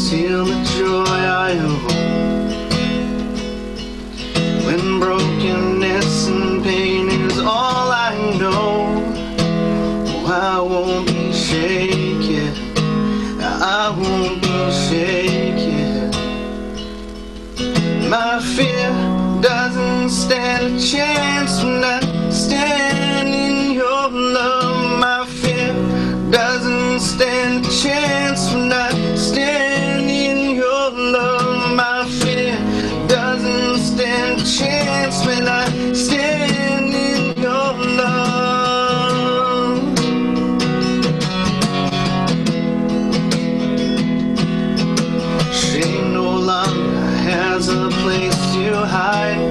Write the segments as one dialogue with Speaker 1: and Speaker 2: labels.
Speaker 1: steal the joy I own. When brokenness and pain is all I know, oh, I won't be shaken, I won't be shaken. My fear doesn't stand a chance when I stand in your love. My fear doesn't stand a chance when I stand in your love. My fear doesn't stand a chance when I stand in your love. Shame no longer has a place to hide.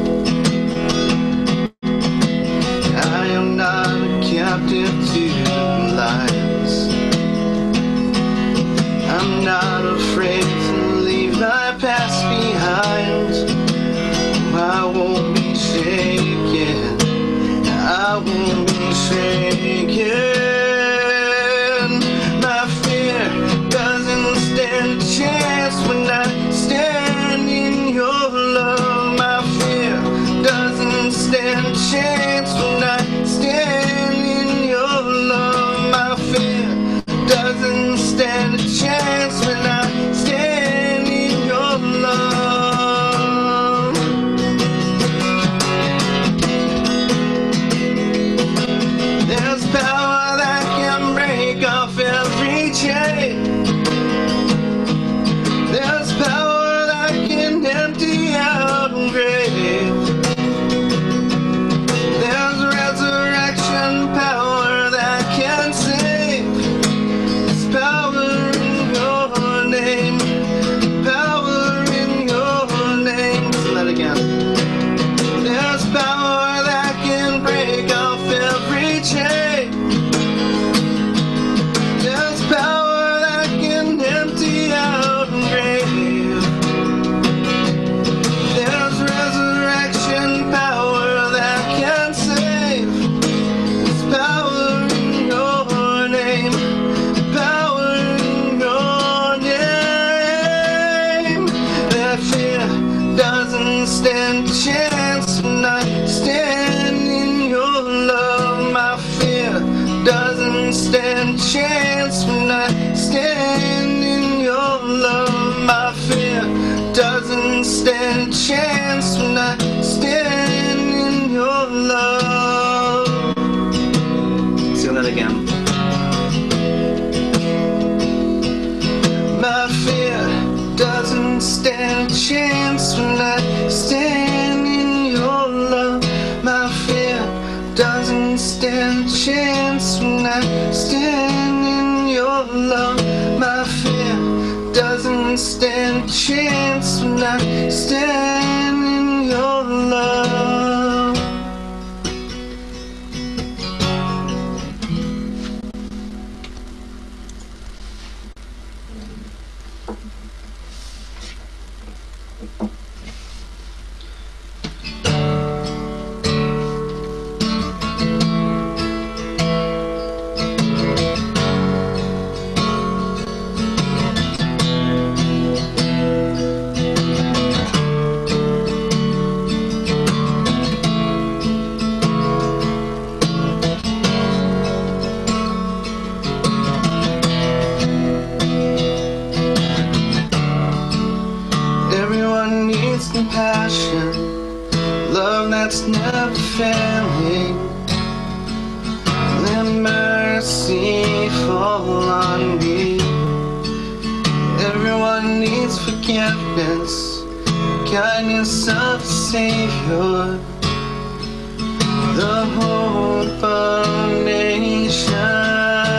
Speaker 1: I am not a captive to lies. I'm not afraid to leave my past behind. I won't be shaken, I won't be shaken. My fear doesn't stand a chance when I stand in your love. My fear doesn't stand a chance when I stand in your love. My fear doesn't stand a chance when I stand in your love. There's power that can break off every chain. There's power that can empty out a grave. There's resurrection power that can save. There's power in your name, power in your name. Say that again. There's power that can break off every chain. There's power that can empty out a grave. There's resurrection power that can save. There's power in your name, power in your name. That fear doesn't stand a chance when I stand in your love. My fear doesn't stand a chance when I stand in your love. My fear doesn't stand a chance when I stand in your love. Sing that again. My fear doesn't stand a chance when I stand in your love. My fear doesn't stand a chance when I stand in your love. My fear doesn't stand a chance when I stand in your love. Everyone needs compassion, love that's never failing. Let mercy fall on me. Everyone needs forgiveness, kindness of the Savior, the hope of a nation.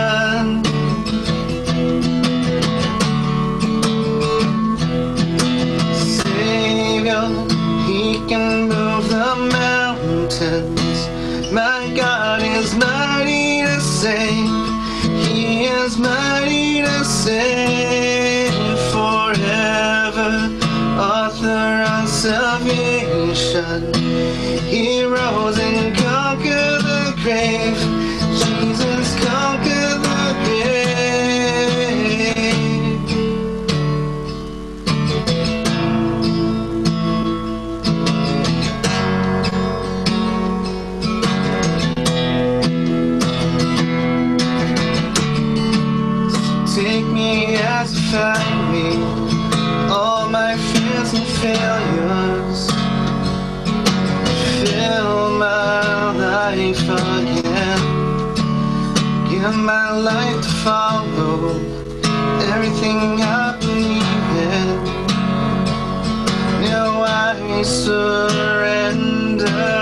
Speaker 1: He can move the mountains. My God is mighty to save. He is mighty to save forever. Author of salvation. He rose and conquered the grave. Jesus conquered the grave. failures. Fill my life again. Give my life to follow everything I believe in. Now I surrender.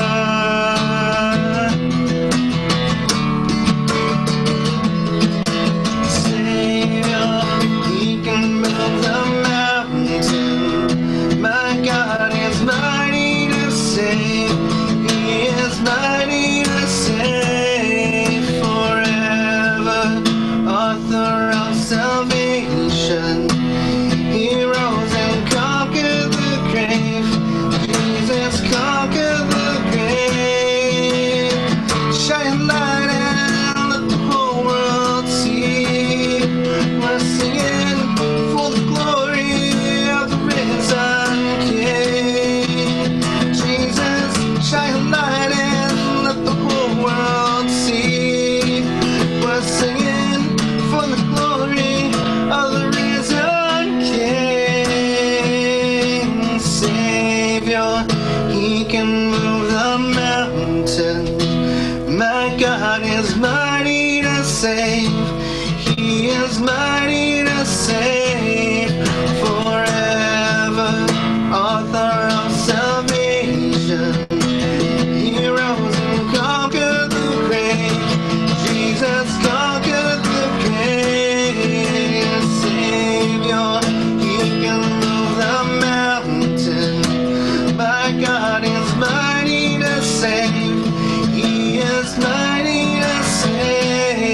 Speaker 1: He is mighty to save forever, author of salvation. He rose and conquered the grave. Jesus conquered the grave. Savior, he can move the mountain. My God is mighty to save. He is mighty to save.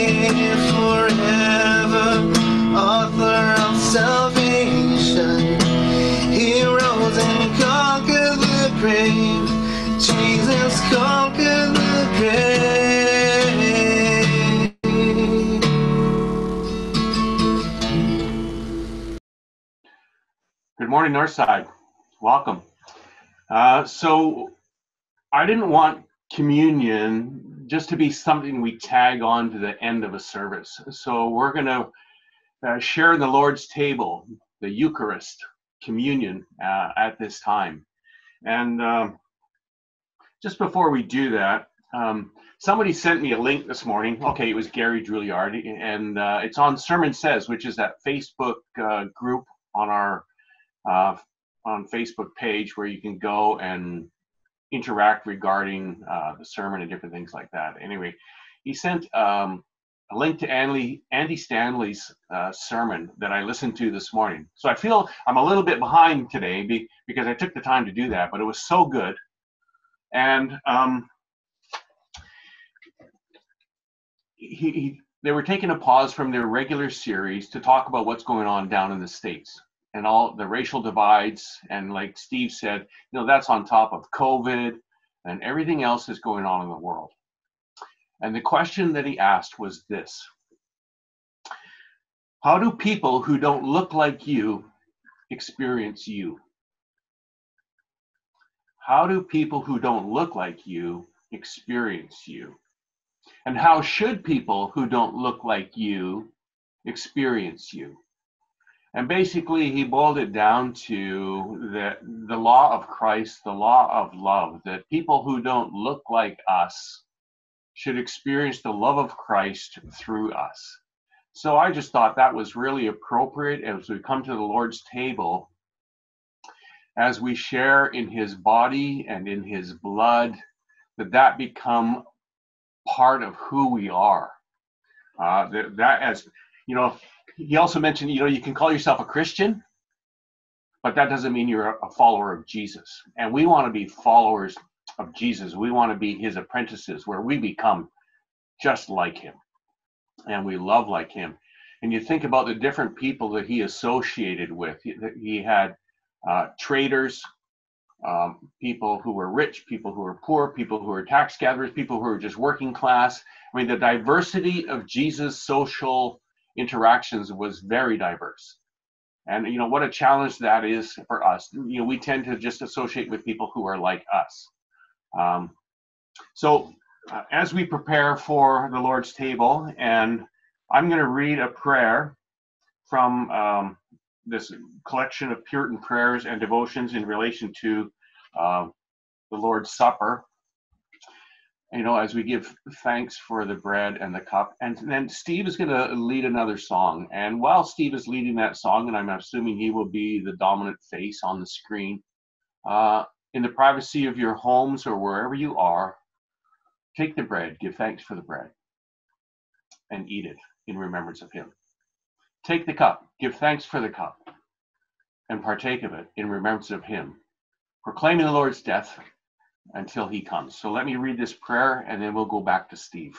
Speaker 1: Forever, author of salvation. He rose and conquered the grave. Jesus conquered the grave.
Speaker 2: Good morning, Northside. Welcome. So I didn't want communion just to be something we tag on to the end of a service. So we're going to share the Lord's table, the Eucharist, communion at this time. And just before we do that, somebody sent me a link this morning. Okay, it was Gary Giuliardi, and it's on Sermon Says, which is that Facebook group on our on Facebook page where you can go and interact regarding the sermon and different things like that. Anyway, he sent a link to Andy Stanley's sermon that I listened to this morning. So I feel I'm a little bit behind today because I took the time to do that, but it was so good. And they were taking a pause from their regular series to talk about what's going on down in the States and all the racial divides. And like Steve said, that's on top of COVID and everything else that's going on in the world. And the question that he asked was this: how do people who don't look like you experience you? How do people who don't look like you experience you? And how should people who don't look like you experience you? And basically, he boiled it down to the law of Christ, the law of love, that people who don't look like us should experience the love of Christ through us. So I just thought that was really appropriate as we come to the Lord's table, as we share in his body and in his blood, that become part of who we are. That as, he also mentioned, you can call yourself a Christian, but that doesn't mean you're a follower of Jesus. And we want to be followers of Jesus. We want to be his apprentices, where we become just like him and we love like him. And you think about the different people that he associated with. He had traders, people who were rich, people who were poor, people who were tax gatherers, people who were just working class. I mean, the diversity of Jesus' social interactions was very diverse. And what a challenge that is for us. We tend to just associate with people who are like us. So as we prepare for the Lord's table, and I'm going to read a prayer from this collection of Puritan prayers and devotions in relation to the Lord's Supper. You know, as we give thanks for the bread and the cup. And then Steve is going to lead another song. And while Steve is leading that song, and I'm assuming he will be the dominant face on the screen, in the privacy of your homes or wherever you are, take the bread, give thanks for the bread, and eat it in remembrance of him. Take the cup, give thanks for the cup, and partake of it in remembrance of him, proclaiming the Lord's death until he comes. So let me read this prayer, and then we'll go back to Steve.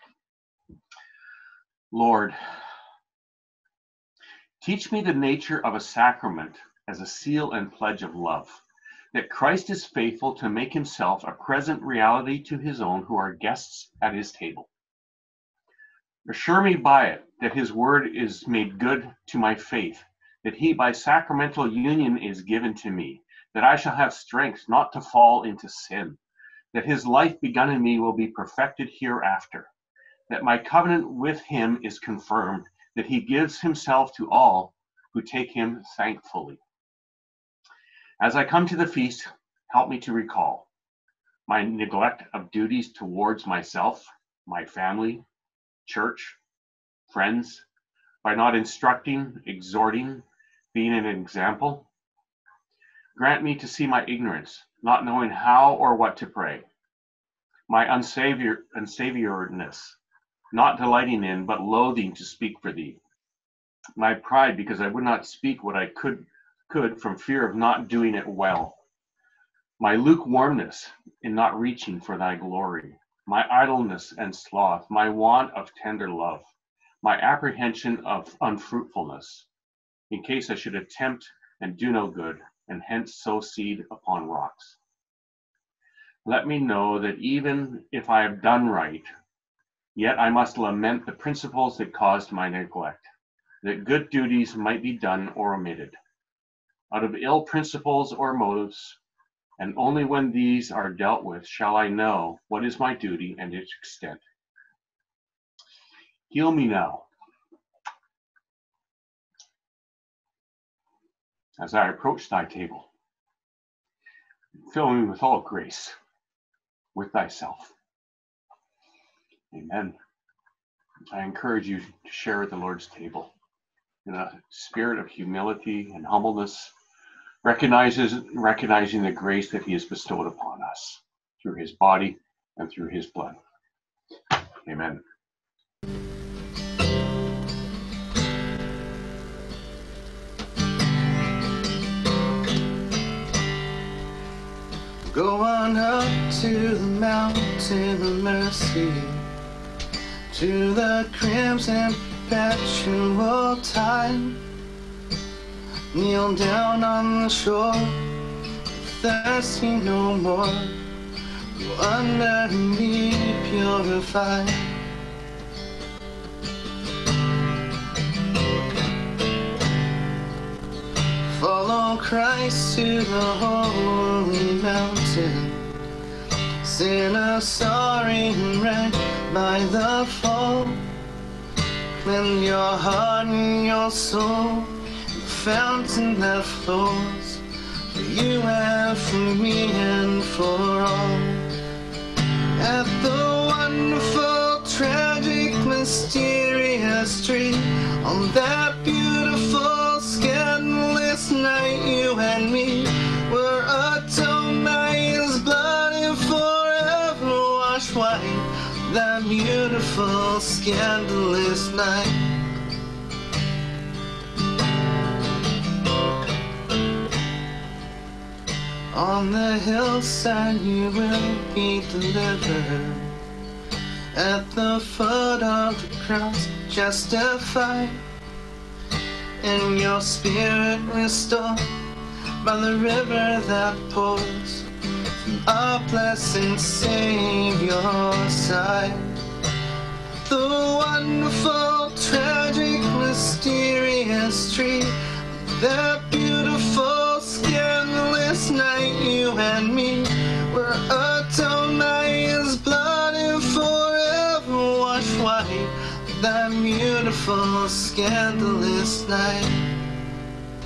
Speaker 2: Lord, teach me the nature of a sacrament as a seal and pledge of love, that Christ is faithful to make himself a present reality to his own who are guests at his table. Assure me by it that his word is made good to my faith, that he by sacramental union is given to me, that I shall have strength not to fall into sin, that his life begun in me will be perfected hereafter, that my covenant with him is confirmed, that he gives himself to all who take him thankfully. As I come to the feast, help me to recall my neglect of duties towards myself, my family, church, friends, by not instructing, exhorting, being an example. Grant me to see my ignorance, not knowing how or what to pray, my unsavioredness, not delighting in, but loathing to speak for thee, my pride because I would not speak what I could from fear of not doing it well, my lukewarmness in not reaching for thy glory, my idleness and sloth, my want of tender love, my apprehension of unfruitfulness, in case I should attempt and do no good, and hence sow seed upon rocks. Let me know that even if I have done right, yet I must lament the principles that caused my neglect, that good duties might be done or omitted, out of ill principles or motives, and only when these are dealt with shall I know what is my duty and its extent. Heal me now, as I approach thy table. Fill me with all grace, with thyself. Amen. I encourage you to share at the Lord's table in a spirit of humility and humbleness, recognizing the grace that he has bestowed upon us through his body and through his blood. Amen.
Speaker 1: Go on up to the mountain of mercy, to the crimson perpetual tide. Kneel down on the shore, thirsty no more. Go under and be purified. Follow Christ to the holy mountain. Sinner sorry and wrecked by the fall. Cleanse your heart and your soul, the fountain that flows for you and for me and for all. At the wonderful, tragic, mysterious tree, on that beautiful, scandalous night, you and me were atoned by his blood and forever washed white. That beautiful, scandalous night. On the hillside you will be delivered. At the foot of the cross, justified, and your spirit restored by the river that pours from our blessed Savior's side. The wonderful, tragic, mysterious tree, that beautiful, scandalous night, you and me were atoned by his blood and forever washed white. That beautiful, scandalous night.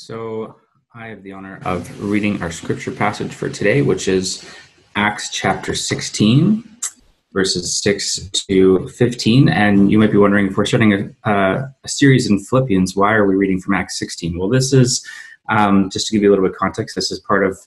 Speaker 3: So I have the honor of reading our scripture passage for today, which is Acts chapter 16, verses 6 to 15. And you might be wondering, if we're starting a series in Philippians, why are we reading from Acts 16? Well, this is, just to give you a little bit of context, this is part of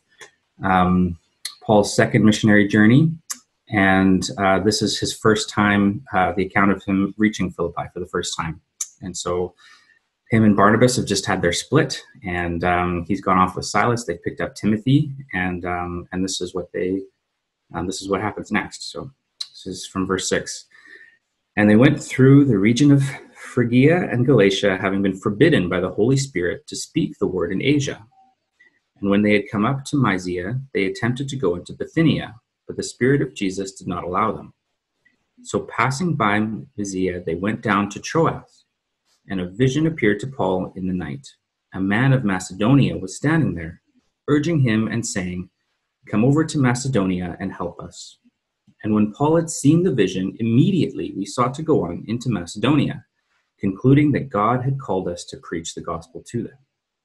Speaker 3: Paul's second missionary journey. And this is his first time, the account of him reaching Philippi for the first time. And so him and Barnabas have just had their split, and he's gone off with Silas. They picked up Timothy, and this is what happens next. So this is from verse 6. And they went through the region of Phrygia and Galatia, having been forbidden by the Holy Spirit to speak the word in Asia. And when they had come up to Mysia, they attempted to go into Bithynia, but the Spirit of Jesus did not allow them. So passing by Mysia, they went down to Troas. And a vision appeared to Paul in the night. A man of Macedonia was standing there, urging him and saying, "Come over to Macedonia and help us." And when Paul had seen the vision, immediately we sought to go on into Macedonia, concluding that God had called us to preach the gospel to them.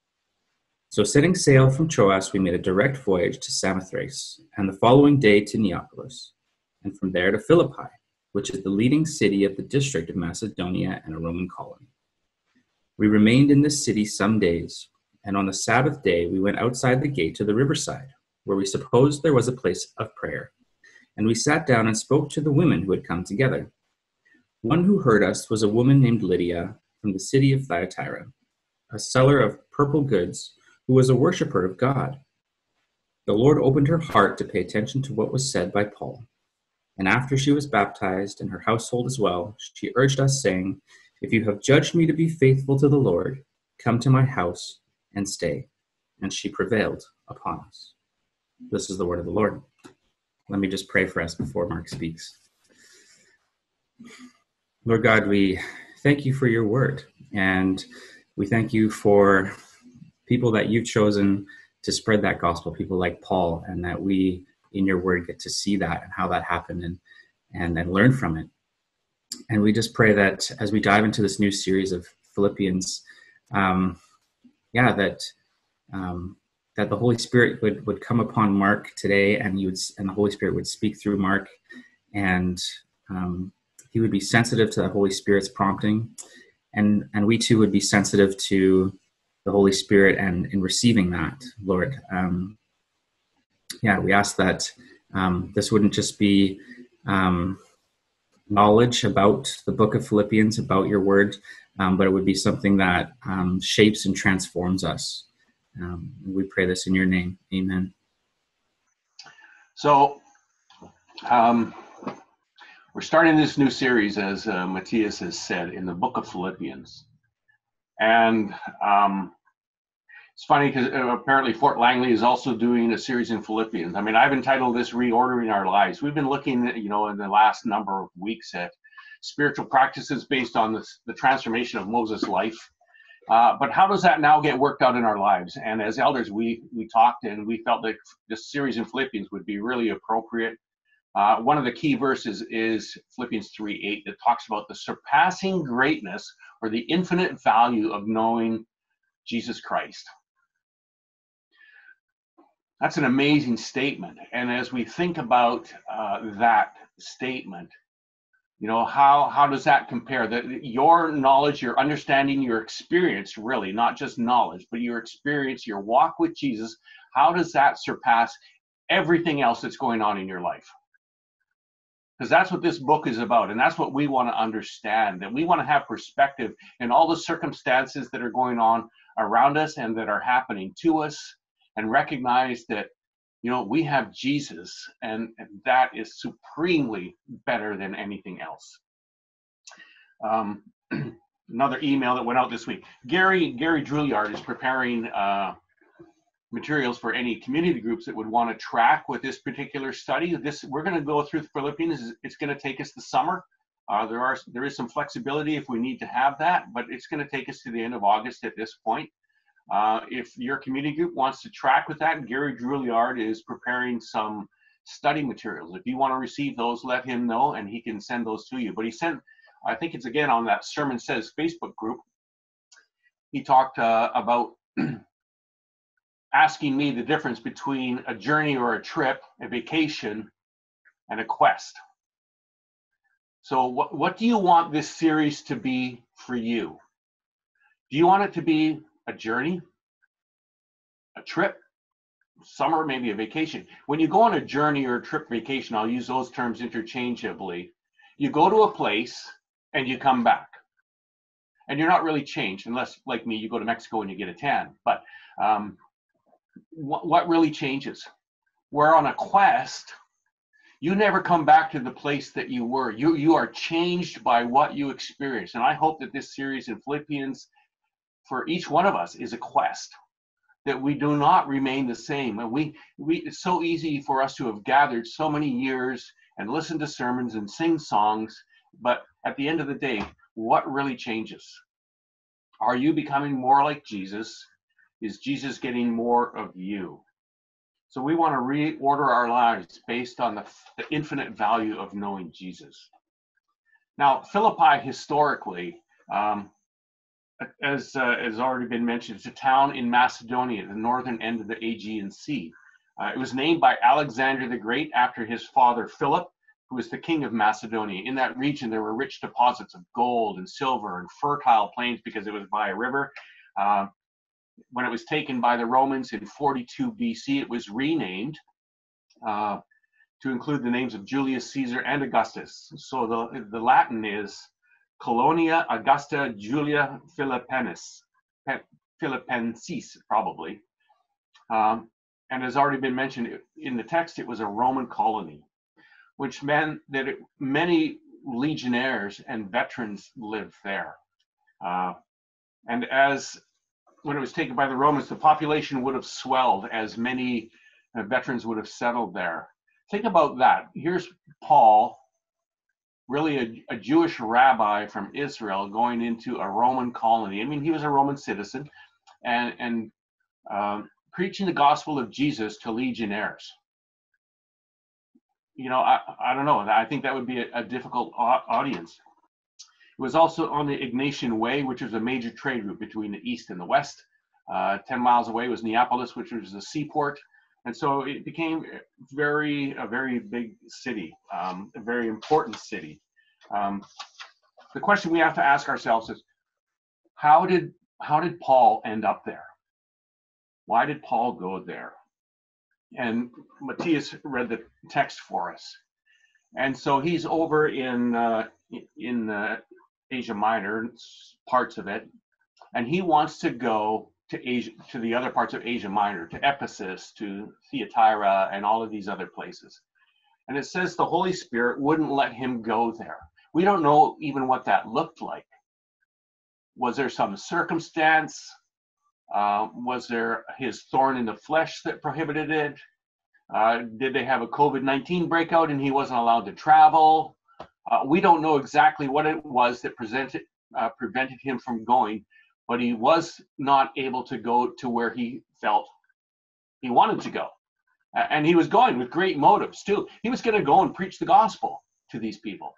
Speaker 3: So setting sail from Troas, we made a direct voyage to Samothrace, and the following day to Neapolis, and from there to Philippi, which is the leading city of the district of Macedonia and a Roman colony. We remained in this city some days, and on the Sabbath day we went outside the gate to the riverside, where we supposed there was a place of prayer. And we sat down and spoke to the women who had come together. One who heard us was a woman named Lydia from the city of Thyatira, a seller of purple goods, who was a worshiper of God. The Lord opened her heart to pay attention to what was said by Paul. And after she was baptized, and her household as well, she urged us, saying, "If you have judged me to be faithful to the Lord, come to my house and stay." And she prevailed upon us. This is the word of the Lord. Let me just pray for us before Mark speaks. Lord God, we thank you for your word, and we thank you for people that you've chosen to spread that gospel, people like Paul, and that we in your word get to see that and how that happened and learn from it. And we just pray that as we dive into this new series of Philippians, that the Holy Spirit would come upon Mark today, and the Holy Spirit would speak through Mark, and he would be sensitive to the Holy Spirit's prompting, and we too would be sensitive to the Holy Spirit and in receiving that, Lord. We ask that this wouldn't just be knowledge about the book of Philippians, about your word, but it would be something that shapes and transforms us. We pray this in your name. Amen.
Speaker 2: So we're starting this new series, as Matthias has said, in the book of Philippians. And it's funny because apparently Fort Langley is also doing a series in Philippians. I mean, I've entitled this Reordering Our Lives. We've been looking at, in the last number of weeks at spiritual practices based on the transformation of Moses' life. But how does that now get worked out in our lives? And as elders, we talked, and we felt that this series in Philippians would be really appropriate. One of the key verses is Philippians 3:8 that talks about the surpassing greatness or the infinite value of knowing Jesus Christ. That's an amazing statement. And as we think about that statement, how does that compare? Your knowledge, your understanding, your experience, really, not just knowledge, but your experience, your walk with Jesus, how does that surpass everything else that's going on in your life? Because that's what this book is about, and that's what we want to understand, that we want to have perspective in all the circumstances that are going on around us and that are happening to us, and recognize that we have Jesus, and that is supremely better than anything else. Another email that went out this week. Gary Drouillard is preparing materials for any community groups that would want to track with this particular study. We're going to go through Philippians. It's going to take us the summer. There is some flexibility if we need to have that, but it's going to take us to the end of August at this point. If your community group wants to track with that, Gary Drouillard is preparing some study materials. If you want to receive those, let him know, and he can send those to you. But he sent, I think it's again on that Sermon Says Facebook group, he talked about asking me the difference between a journey or a trip, a vacation, and a quest. So what do you want this series to be for you? Do you want it to be a journey, a trip, summer, maybe a vacation? When you go on a journey or a trip, vacation, I'll use those terms interchangeably. You go to a place and you come back. And you're not really changed, unless, like me, you go to Mexico and you get a tan. But what really changes? Where on a quest, you never come back to the place that you were. You are changed by what you experience. And I hope that this series in Philippians, for each one of us, is a quest, that we do not remain the same. And it's so easy for us to have gathered so many years and listened to sermons and sing songs, but at the end of the day, what really changes? Are you becoming more like Jesus? Is Jesus getting more of you? So we want to reorder our lives based on the infinite value of knowing Jesus. Now, Philippi historically, as has already been mentioned, it's a town in Macedonia, the northern end of the Aegean Sea. It was named by Alexander the Great after his father Philip, who was the king of Macedonia. In that region, there were rich deposits of gold and silver and fertile plains because it was by a river. When it was taken by the Romans in 42 BC, it was renamed to include the names of Julius Caesar and Augustus. So the Latin is Colonia Augusta Julia Philippensis, probably. And as already been mentioned in the text, it was a Roman colony, which meant that many legionnaires and veterans lived there. And when it was taken by the Romans, the population would have swelled as many veterans would have settled there. Think about that. Here's Paul, really a Jewish rabbi from Israel, going into a Roman colony. I mean, he was a Roman citizen, and preaching the gospel of Jesus to legionnaires. You know, I don't know. I think that would be a difficult audience. It was also on the Egnatian Way, which was a major trade route between the east and the west. 10 miles away was Neapolis, which was a seaport. And so it became a very big city, a very important city. The question we have to ask ourselves is, how did Paul end up there? Why did Paul go there? And Matthias read the text for us. And so he's over in Asia Minor, parts of it, and he wants to go to Asia, to the other parts of Asia Minor, to Ephesus, to Thyatira, and all of these other places. And it says the Holy Spirit wouldn't let him go there. We don't know even what that looked like. Was there some circumstance? Was there his thorn in the flesh that prohibited it? Did they have a COVID-19 breakout and he wasn't allowed to travel? We don't know exactly what it was that prevented him from going, but he was not able to go to where he felt he wanted to go. And he was going with great motives too. He was going to go and preach the gospel to these people.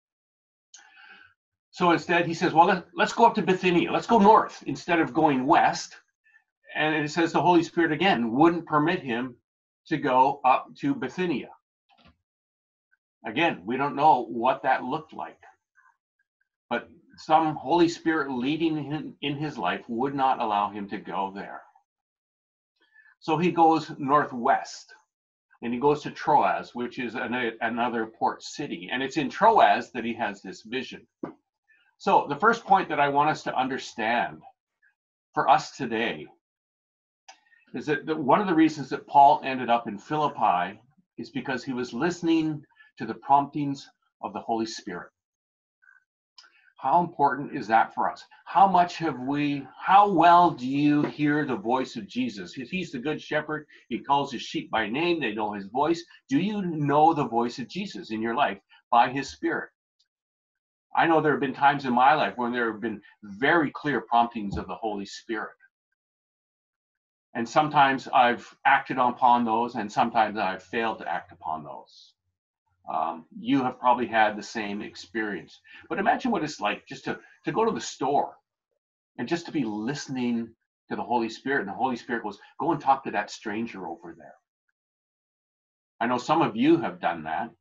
Speaker 2: So instead he says, well, let's go up to Bithynia. Let's go north instead of going west. And it says the Holy Spirit again wouldn't permit him to go up to Bithynia. Again, we don't know what that looked like, but some Holy Spirit leading him in his life would not allow him to go there. So he goes northwest, and he goes to Troas, which is another port city. And it's in Troas that he has this vision. So the first point that I want us to understand for us today is that one of the reasons that Paul ended up in Philippi is because he was listening to the promptings of the Holy Spirit. How important is that for us? How well do you hear the voice of Jesus? He's the good shepherd. He calls his sheep by name. They know his voice. Do you know the voice of Jesus in your life by his Spirit? I know there have been times in my life when there have been very clear promptings of the Holy Spirit. And sometimes I've acted upon those, and sometimes I've failed to act upon those. You have probably had the same experience. But imagine what it's like just to go to the store and just to be listening to the Holy Spirit, and the Holy Spirit goes, go and talk to that stranger over there. I know some of you have done that.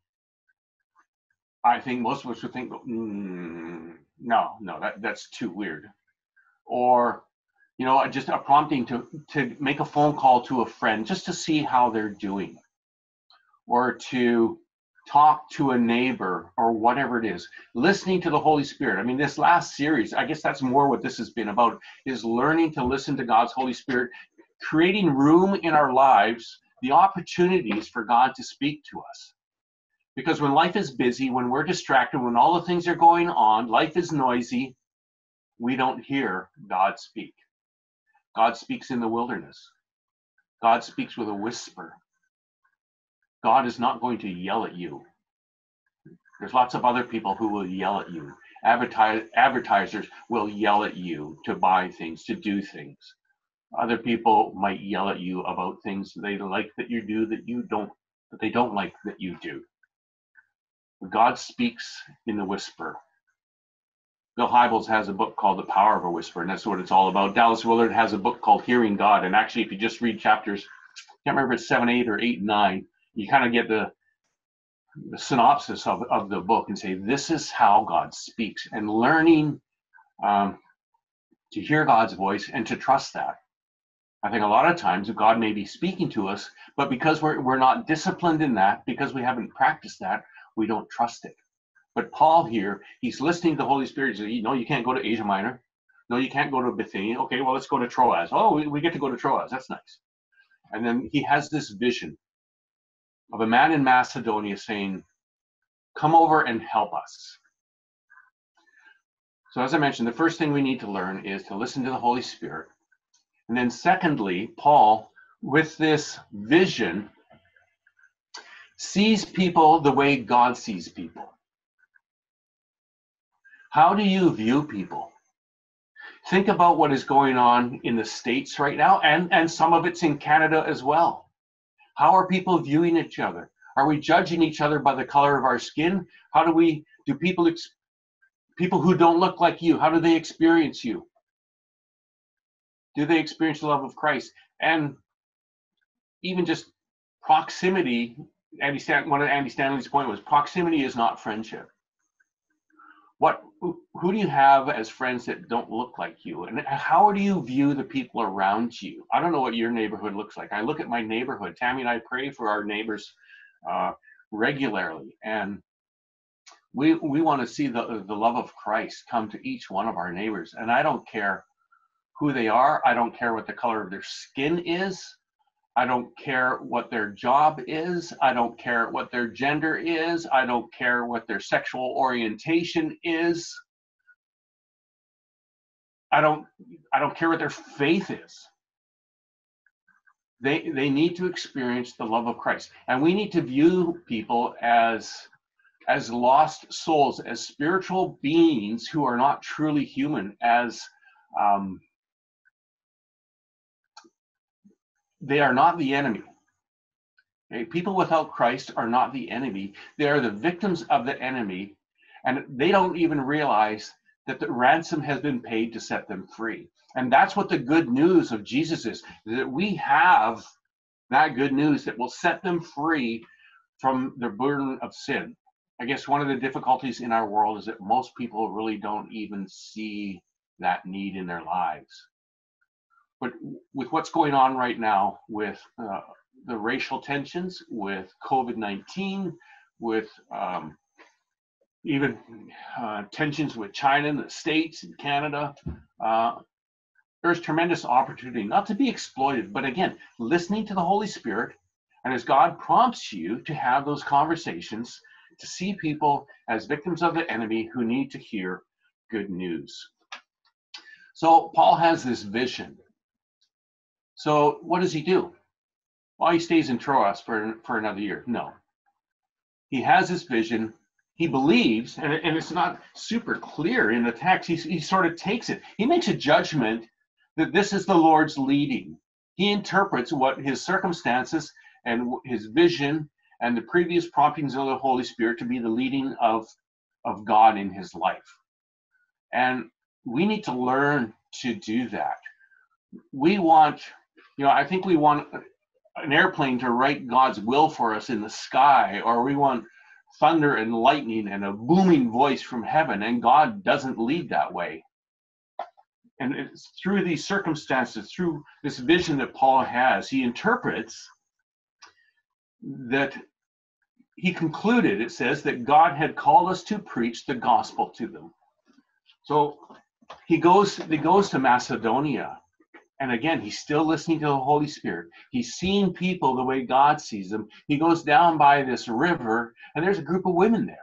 Speaker 2: I think most of us would think, no, that's too weird. Or, just a prompting to make a phone call to a friend just to see how they're doing. Or to talk to a neighbor or whatever it is. Listening to the Holy Spirit. I mean, this last series, I guess that's more what this has been about, is learning to listen to God's Holy Spirit, creating room in our lives, the opportunities for God to speak to us. Because when life is busy, when we're distracted, when all the things are going on, life is noisy, we don't hear God speak. God speaks in the wilderness. God speaks with a whisper. God is not going to yell at you. There's lots of other people who will yell at you. Advertisers will yell at you to buy things, to do things. Other people might yell at you about things they like that you do that they don't like that you do. But God speaks in the whisper. Bill Hybels has a book called The Power of a Whisper, and that's what it's all about. Dallas Willard has a book called Hearing God, and actually, if you just read chapters, I can't remember if it's 7, 8, or 8, 9, you kind of get the synopsis of the book and say, this is how God speaks, and learning to hear God's voice and to trust that. I think a lot of times God may be speaking to us, but because we're not disciplined in that, because we haven't practiced that, we don't trust it. But Paul here, he's listening to the Holy Spirit. He says, no, you can't go to Asia Minor. No, you can't go to Bithynia. Okay, well, let's go to Troas. Oh, we get to go to Troas. That's nice. And then he has this vision of a man in Macedonia saying, come over and help us. So as I mentioned, the first thing we need to learn is to listen to the Holy Spirit. And then secondly, Paul, with this vision, sees people the way God sees people. How do you view people? Think about what is going on in the States right now, and some of it's in Canada as well. How are people viewing each other? Are we judging each other by the color of our skin? How do people who don't look like you, how do they experience you? Do they experience the love of Christ? And even just proximity, one of Andy Stanley's point was, proximity is not friendship. Who do you have as friends that don't look like you? And how do you view the people around you? I don't know what your neighborhood looks like. I look at my neighborhood. Tammy and I pray for our neighbors regularly. And we want to see the love of Christ come to each one of our neighbors. And I don't care who they are. I don't care what the color of their skin is. I don't care what their job is. I don't care what their gender is. I don't care what their sexual orientation is. I don't care what their faith is. They need to experience the love of Christ. And we need to view people as lost souls, as spiritual beings who are not truly human, as they are not the enemy. Okay? People without Christ are not the enemy. They are the victims of the enemy, and they don't even realize that the ransom has been paid to set them free. And that's what the good news of Jesus is, that we have that good news that will set them free from the burden of sin. I guess one of the difficulties in our world is that most people really don't even see that need in their lives. But with what's going on right now with the racial tensions, with COVID-19, with even tensions with China and the States and Canada, there's tremendous opportunity not to be exploited, but again, listening to the Holy Spirit, and as God prompts you to have those conversations, to see people as victims of the enemy who need to hear good news. So Paul has this vision. So what does he do? Well, he stays in Troas for another year. No. He has this vision. He believes, and it's not super clear in the text, he sort of takes it. He makes a judgment that this is the Lord's leading. He interprets what his circumstances and his vision and the previous promptings of the Holy Spirit to be the leading of God in his life. And we need to learn to do that. we want, I think we want an airplane to write God's will for us in the sky, or we want thunder and lightning and a booming voice from heaven, and God doesn't lead that way. And it's through these circumstances, through this vision that Paul has, he interprets that he concluded, it says, that God had called us to preach the gospel to them. So he goes to Macedonia. And again, he's still listening to the Holy Spirit. He's seeing people the way God sees them. He goes down by this river, and there's a group of women there,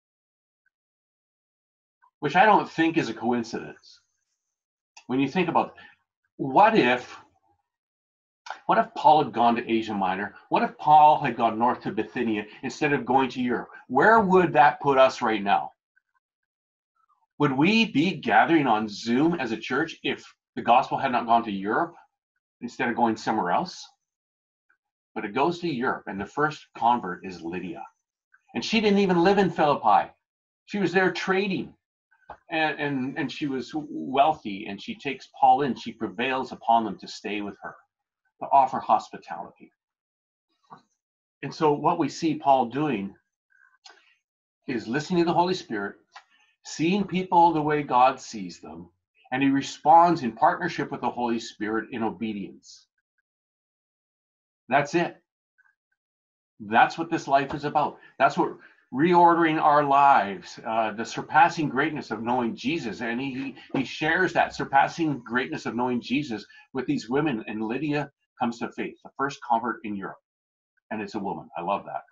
Speaker 2: which I don't think is a coincidence. When you think about, what if Paul had gone to Asia Minor? What if Paul had gone north to Bithynia instead of going to Europe? Where would that put us right now? Would we be gathering on Zoom as a church if the gospel had not gone to Europe instead of going somewhere else? But it goes to Europe, and the first convert is Lydia. And she didn't even live in Philippi. She was there trading, and she was wealthy, and she takes Paul in. She prevails upon them to stay with her, to offer hospitality. And so what we see Paul doing is listening to the Holy Spirit, seeing people the way God sees them, and he responds in partnership with the Holy Spirit in obedience. That's it. That's what this life is about. That's what reordering our lives, the surpassing greatness of knowing Jesus. And he shares that surpassing greatness of knowing Jesus with these women. And Lydia comes to faith, the first convert in Europe. And it's a woman. I love that.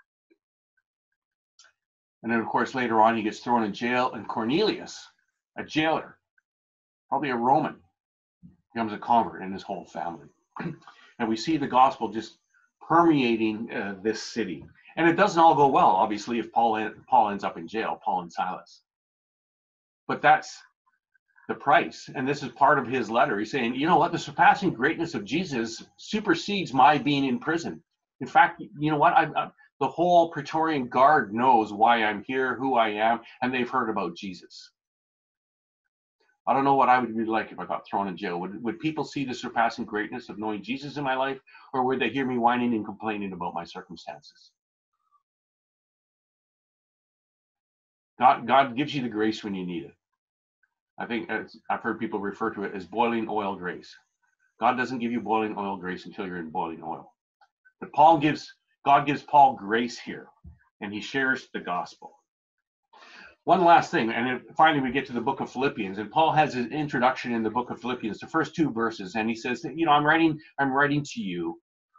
Speaker 2: And then, of course, later on, he gets thrown in jail. And Cornelius, a jailer, probably a Roman, becomes a convert in his whole family. And we see the gospel just permeating this city. And it doesn't all go well, obviously, if Paul ends up in jail, Paul and Silas. But that's the price. And this is part of his letter. He's saying, you know what? The surpassing greatness of Jesus supersedes my being in prison. In fact, you know what? The whole Praetorian Guard knows why I'm here, who I am, and they've heard about Jesus. I don't know what I would be like if I got thrown in jail. Would people see the surpassing greatness of knowing Jesus in my life, or would they hear me whining and complaining about my circumstances? God gives you the grace when you need it. I think I've heard people refer to it as boiling oil grace. God doesn't give you boiling oil grace until you're in boiling oil. But God gives Paul grace here, and he shares the gospel. One last thing, and then finally we get to the book of Philippians, and Paul has his introduction in the book of Philippians, the first two verses, and he says that, I'm writing to you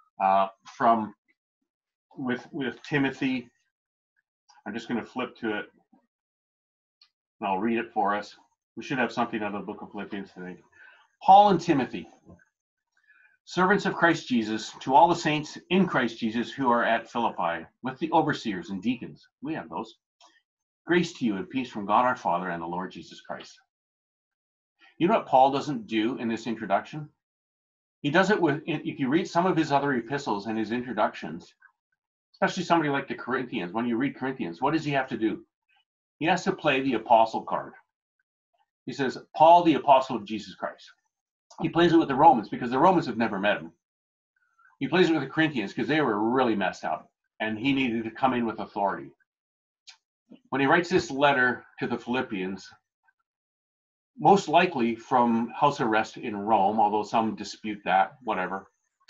Speaker 2: with Timothy. I'm just going to flip to it, and I'll read it for us. We should have something out of the book of Philippians today. Paul and Timothy, servants of Christ Jesus, to all the saints in Christ Jesus who are at Philippi, with the overseers and deacons. We have those. Grace to you and peace from God our Father and the Lord Jesus Christ. You know what Paul doesn't do in this introduction? He does it if you read some of his other epistles and his introductions, especially somebody like the Corinthians, when you read Corinthians, what does he have to do? He has to play the apostle card. He says, Paul, the apostle of Jesus Christ. He plays it with the Romans because the Romans have never met him. He plays it with the Corinthians because they were really messed up, and he needed to come in with authority. When he writes this letter to the Philippians, most likely from house arrest in Rome, although some dispute that, whatever,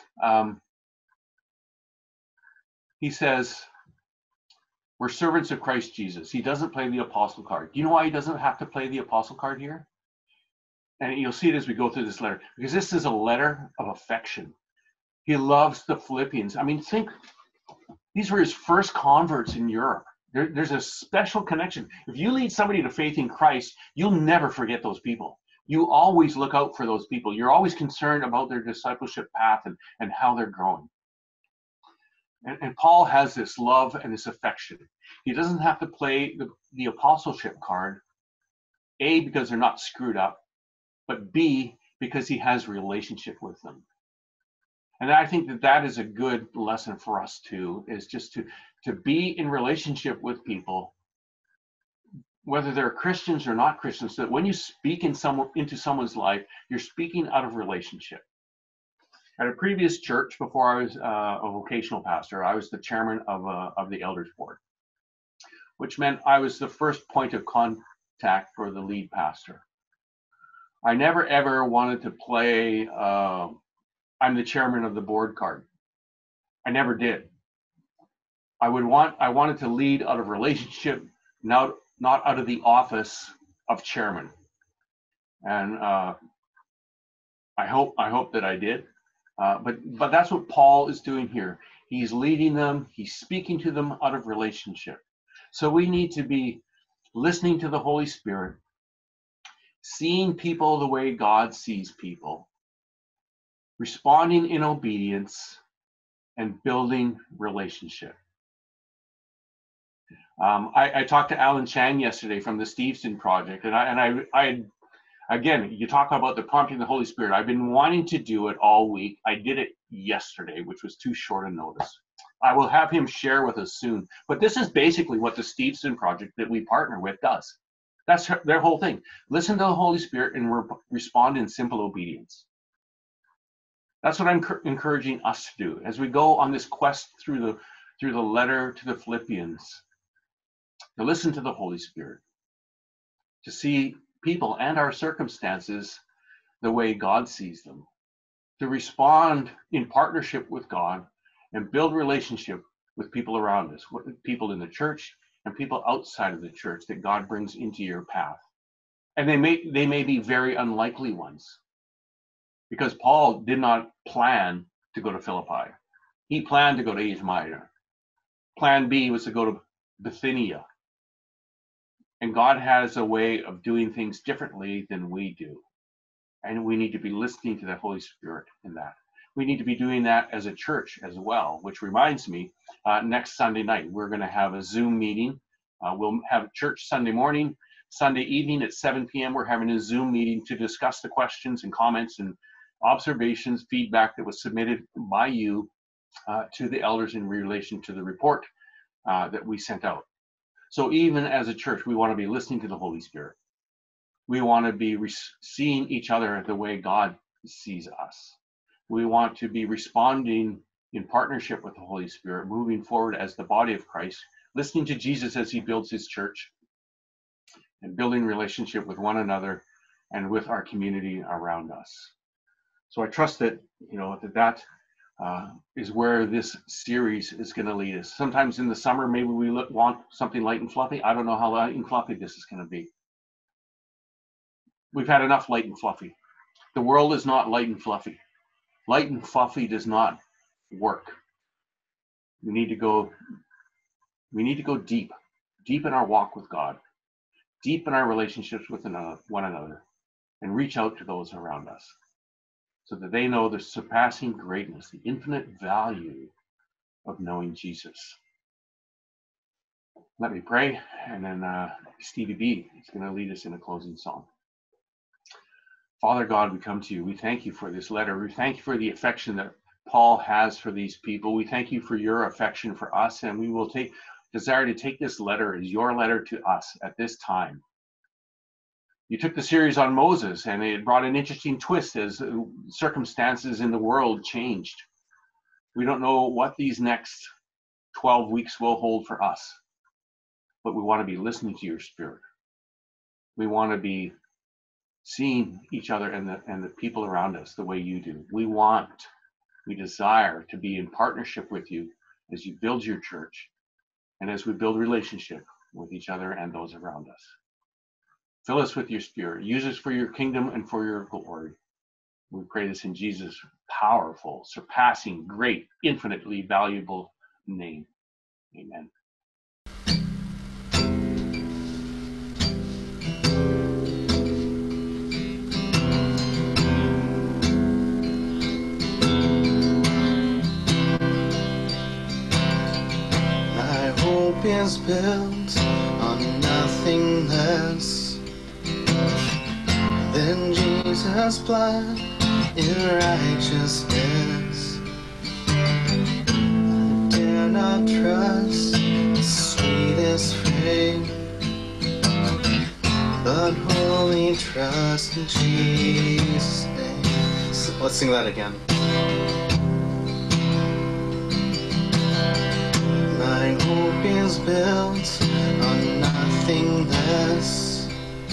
Speaker 2: he says, we're servants of Christ Jesus. He doesn't play the apostle card. Do you know why he doesn't have to play the apostle card here? And you'll see it as we go through this letter, because this is a letter of affection. He loves the Philippians. I mean, these were his first converts in Europe. There's a special connection. If you lead somebody to faith in Christ, you'll never forget those people. You always look out for those people. You're always concerned about their discipleship path and how they're growing. And Paul has this love and this affection. He doesn't have to play the apostleship card, A, because they're not screwed up, but B, because he has a relationship with them. And I think that is a good lesson for us too, is just to be in relationship with people, whether they're Christians or not Christians, so that when you speak into someone's life, you're speaking out of relationship. At a previous church, before I was a vocational pastor, I was the chairman of the elders board, which meant I was the first point of contact for the lead pastor. I never ever wanted to play I'm the chairman of the board card. I never did. I wanted to lead out of relationship, not out of the office of chairman. And I hope that I did. But that's what Paul is doing here. He's leading them. He's speaking to them out of relationship. So we need to be listening to the Holy Spirit, seeing people the way God sees people, responding in obedience, and building relationship. I talked to Alan Chang yesterday from the Steveston Project, and I again, you talk about the prompting of the Holy Spirit. I've been wanting to do it all week. I did it yesterday, which was too short a notice. I will have him share with us soon. But this is basically what the Steveston Project that we partner with does. That's their whole thing. Listen to the Holy Spirit and respond in simple obedience. That's what I'm encouraging us to do as we go on this quest through the letter to the Philippians, to listen to the Holy Spirit, to see people and our circumstances the way God sees them, to respond in partnership with God and build relationship with people around us, people in the church and people outside of the church that God brings into your path. And they may be very unlikely ones, because Paul did not plan to go to Philippi. He planned to go to Asia Minor. Plan B was to go to Bithynia. And God has a way of doing things differently than we do. And we need to be listening to the Holy Spirit in that. We need to be doing that as a church as well, which reminds me, next Sunday night, we're going to have a Zoom meeting. We'll have church Sunday morning. Sunday evening at 7 p.m., we're having a Zoom meeting to discuss the questions and comments and observations, feedback that was submitted by you to the elders in relation to the report that we sent out. So even as a church, we want to be listening to the Holy Spirit. We want to be seeing each other the way God sees us. We want to be responding in partnership with the Holy Spirit, moving forward as the body of Christ, listening to Jesus as he builds his church, and building relationship with one another and with our community around us. So I trust that, that is where this series is going to lead us. Sometimes in the summer, maybe we want something light and fluffy. I don't know how light and fluffy this is going to be. We've had enough light and fluffy. The world is not light and fluffy. Light and fluffy does not work. We need to go deep in our walk with God, deep in our relationships with one another, and reach out to those around us so that they know the surpassing greatness, the infinite value of knowing Jesus. Let me pray, and then Stevie B is going to lead us in a closing song. Father God, we come to you. We thank you for this letter. We thank you for the affection that Paul has for these people. We thank you for your affection for us, and we will desire to take this letter as your letter to us at this time. You took the series on Moses, and it brought an interesting twist as circumstances in the world changed. We don't know what these next 12 weeks will hold for us, but we want to be listening to your Spirit. We want to be seeing each other and the people around us the way you do. We desire to be in partnership with you as you build your church and as we build relationship with each other and those around us. Fill us with your Spirit. Use us for your kingdom and for your glory. We pray this in Jesus' powerful, surpassing, great, infinitely valuable name. Amen.
Speaker 1: Is built on nothing less than Jesus' blood in righteousness. I dare not trust the sweetest frame, but wholly trust in Jesus' name. So Let's sing that again. My hope is built on nothing less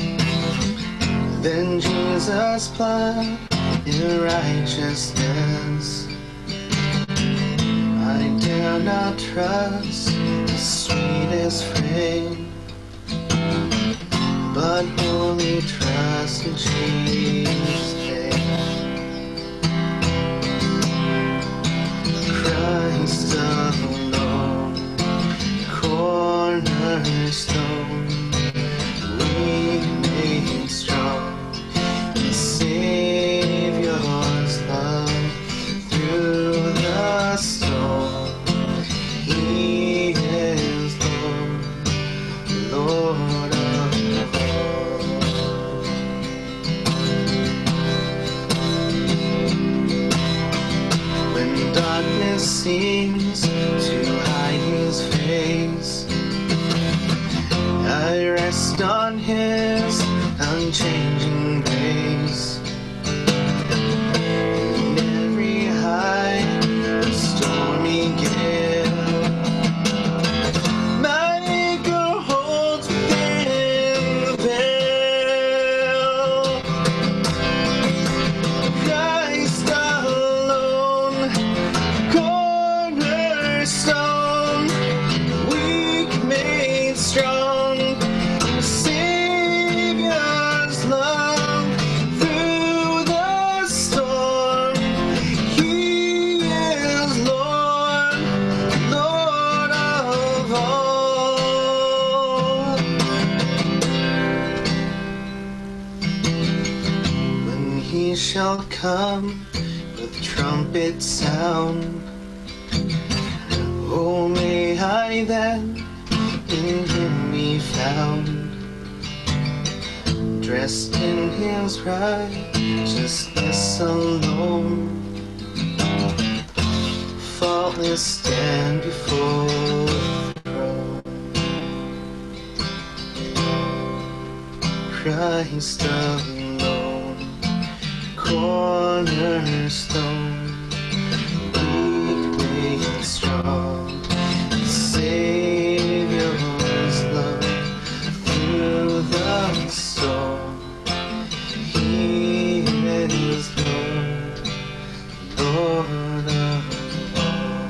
Speaker 1: than Jesus' blood in righteousness. I dare not trust the sweetest frame, but only trust in Jesus' name. Christ alone, cornerstone, weak made strong, the Savior's love through the storm. He is Lord, Lord of all. When darkness seems to hide his face, I rest on his unchanging grace. In every high and stormy gale, my anchor holds within the veil. Christ alone, cornerstone, weak made strong, the Savior's love through the storm. He is Lord, Lord of all. When he shall come with trumpet sound, oh, may I then in him be found, dressed in his righteousness alone, faultless stand before the throne. Christ alone, cornerstone, weak made strong, Savior's love through the storm. He is Lord, Lord of all.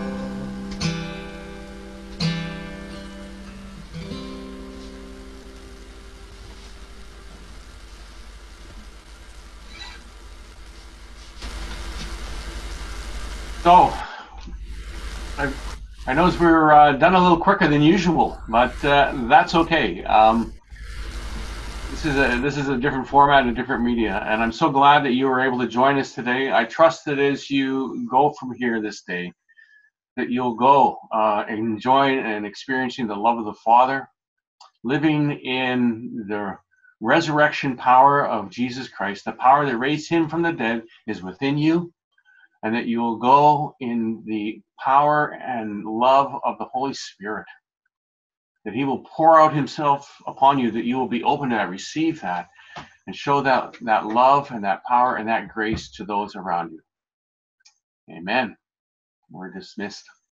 Speaker 2: So, I noticed we were done a little quicker than usual, but that's okay. This is a different format, a different media, and I'm so glad that you were able to join us today. I trust that as you go from here this day, that you'll go enjoying and experiencing the love of the Father, living in the resurrection power of Jesus Christ. The power that raised him from the dead is within you, and that you will go in the power and love of the Holy Spirit, that he will pour out himself upon you, that you will be open to that, receive that, and show that love and that power and that grace to those around you. Amen. We're dismissed.